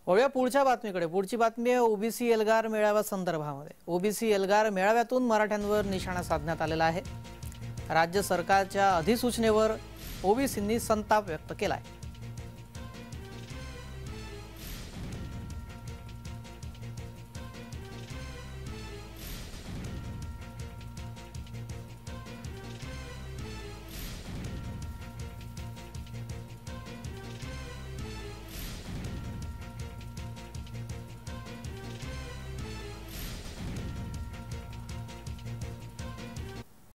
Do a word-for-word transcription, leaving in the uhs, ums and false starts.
वळूया पुढच्या बातमीकडे। पुढची बातमी आहे ओबीसी एल्गार मेळाव्या संदर्भामध्ये। ओबीसी एल्गार मेळाव्यातून मराठ्यांवर निशाणा साधण्यात आलेला आहे। राज्य सरकारच्या अधिसूचनेवर ओबीसींनी संताप व्यक्त केलाय।